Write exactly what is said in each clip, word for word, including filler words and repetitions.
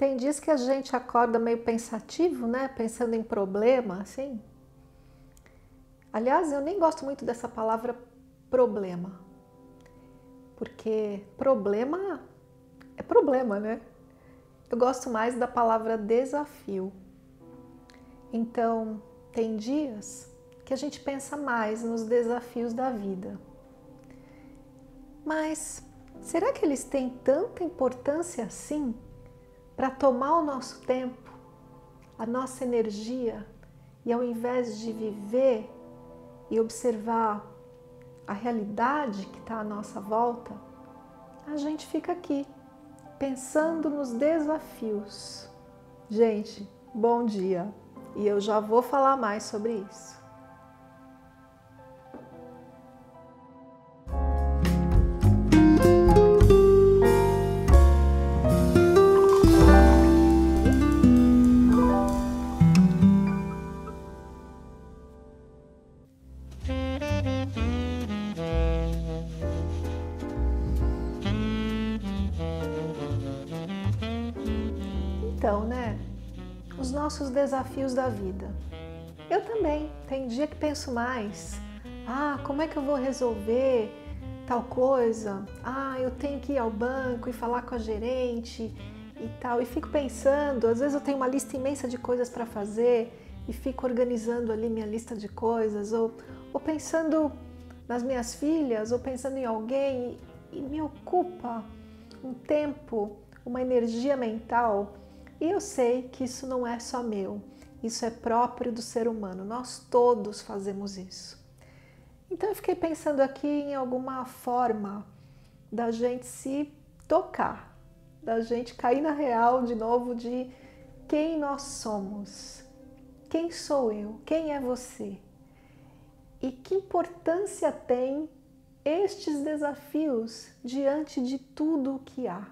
tem dias que a gente acorda meio pensativo, né? Pensando em problema, assim. Aliás, eu nem gosto muito dessa palavra problema, porque problema é problema, né? Eu gosto mais da palavra desafio. Então, tem dias que a gente pensa mais nos desafios da vida. Mas será que eles têm tanta importância assim para tomar o nosso tempo, a nossa energia, e ao invés de viver e observar a realidade que está à nossa volta, a gente fica aqui pensando nos desafios? Gente, bom dia! E eu já vou falar mais sobre isso. Então, né? Os nossos desafios da vida. Eu também, tem dia que penso mais. Ah, como é que eu vou resolver tal coisa? Ah, eu tenho que ir ao banco e falar com a gerente e tal. E fico pensando, às vezes eu tenho uma lista imensa de coisas para fazer e fico organizando ali minha lista de coisas, ou, ou pensando nas minhas filhas, ou pensando em alguém, e, e me ocupa um tempo, uma energia mental. E eu sei que isso não é só meu, isso é próprio do ser humano, nós todos fazemos isso. Então eu fiquei pensando aqui em alguma forma da gente se tocar, da gente cair na real de novo de quem nós somos, quem sou eu, quem é você e que importância tem estes desafios diante de tudo o que há.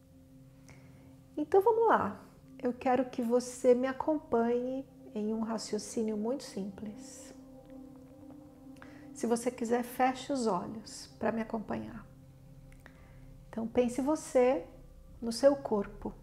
Então vamos lá. Eu quero que você me acompanhe em um raciocínio muito simples. Se você quiser, feche os olhos para me acompanhar. Então pense você no seu corpo.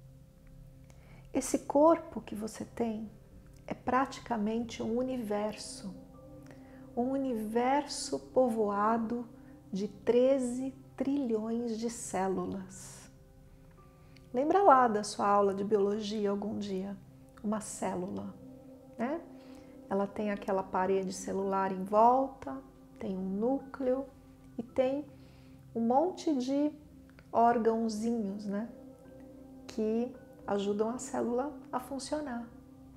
Esse corpo que você tem é praticamente um universo. Um universo povoado de treze trilhões de células. Lembra lá da sua aula de biologia algum dia? Uma célula, né? Ela tem aquela parede celular em volta, tem um núcleo e tem um monte de órgãozinhos, né? Que ajudam a célula a funcionar.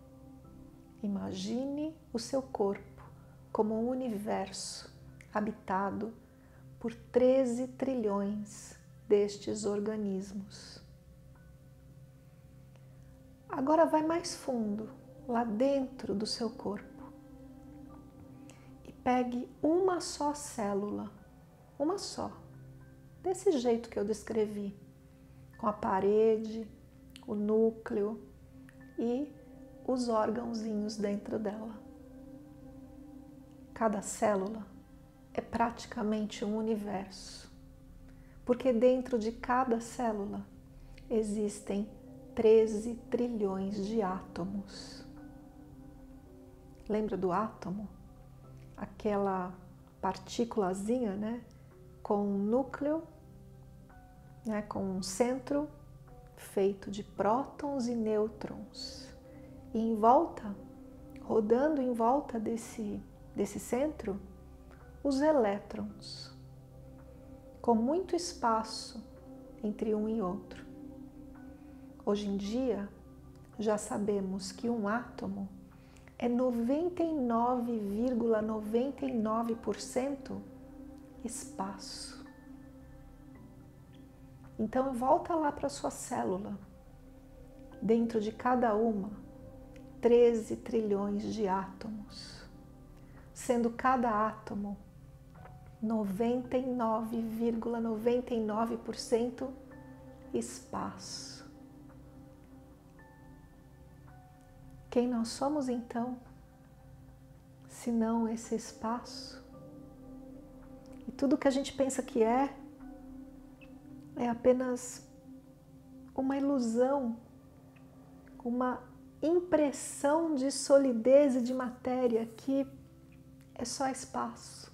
Imagine o seu corpo como um universo habitado por treze trilhões destes organismos. Agora vai mais fundo, lá dentro do seu corpo, e pegue uma só célula, uma só, desse jeito que eu descrevi, com a parede, o núcleo e os órgãozinhos dentro dela. Cada célula é praticamente um universo, porque dentro de cada célula existem treze trilhões de átomos. Lembra do átomo? Aquela partículazinha, né? Com um núcleo, né? Com um centro feito de prótons e nêutrons. E em volta, rodando em volta desse, desse centro, os elétrons, com muito espaço entre um e outro. Hoje em dia, já sabemos que um átomo é noventa e nove vírgula noventa e nove por cento espaço. Então, volta lá para a sua célula. Dentro de cada uma, treze trilhões de átomos, sendo cada átomo noventa e nove vírgula noventa e nove por cento espaço. Quem nós somos então, se não esse espaço? E tudo que a gente pensa que é, é apenas uma ilusão com uma impressão de solidez e de matéria que é só espaço.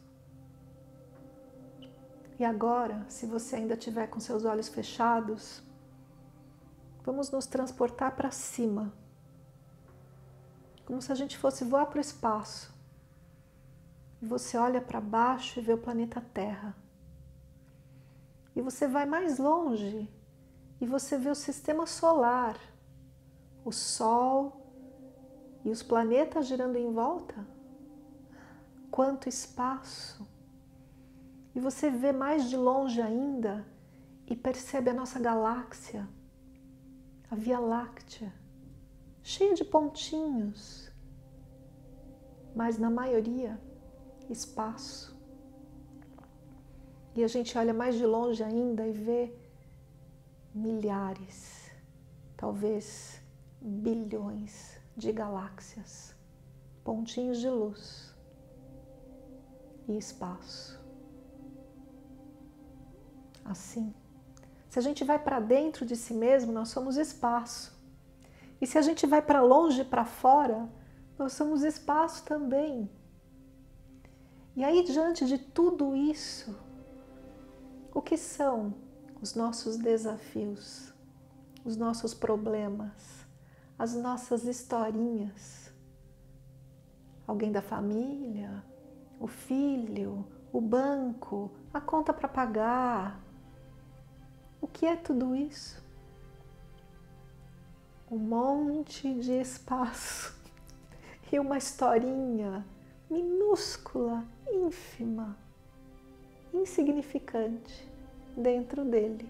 E agora, se você ainda estiver com seus olhos fechados, vamos nos transportar para cima, como se a gente fosse voar para o espaço. E você olha para baixo e vê o planeta Terra. E você vai mais longe e você vê o sistema solar, o Sol e os planetas girando em volta. Quanto espaço! E você vê mais de longe ainda e percebe a nossa galáxia, a Via Láctea, cheia de pontinhos, mas na maioria espaço. E a gente olha mais de longe ainda e vê milhares, talvez bilhões de galáxias, pontinhos de luz e espaço. Assim, se a gente vai para dentro de si mesmo, nós somos espaço. E se a gente vai para longe, para fora, nós somos espaço também. E aí, diante de tudo isso, o que são os nossos desafios, os nossos problemas, as nossas historinhas? Alguém da família, o filho, o banco, a conta para pagar. O que é tudo isso? Um monte de espaço e uma historinha minúscula, ínfima, insignificante dentro dele.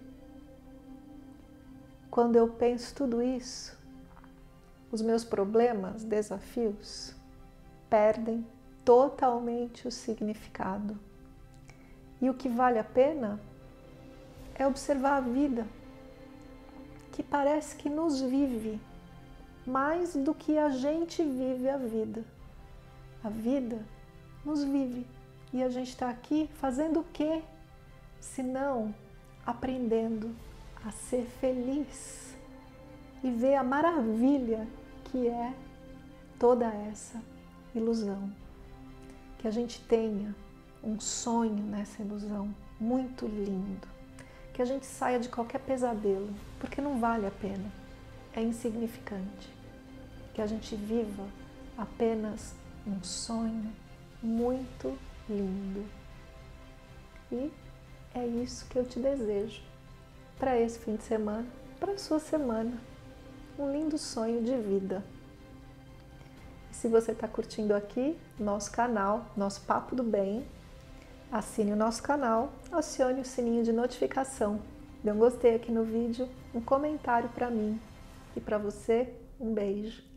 Quando eu penso tudo isso, os meus problemas, desafios, perdem totalmente o significado. E o que vale a pena é observar a vida, que parece que nos vive mais do que a gente vive a vida. A vida nos vive e a gente está aqui fazendo o quê? Se não aprendendo a ser feliz e ver a maravilha que é toda essa ilusão. Que a gente tenha um sonho nessa ilusão muito lindo. Que a gente saia de qualquer pesadelo, porque não vale a pena, é insignificante. Que a gente viva apenas um sonho muito lindo. E é isso que eu te desejo para esse fim de semana, para a sua semana. Um lindo sonho de vida. E se você está curtindo aqui nosso canal, nosso Papo do Bem, assine o nosso canal, acione o sininho de notificação, dê um gostei aqui no vídeo, um comentário para mim e para você, um beijo.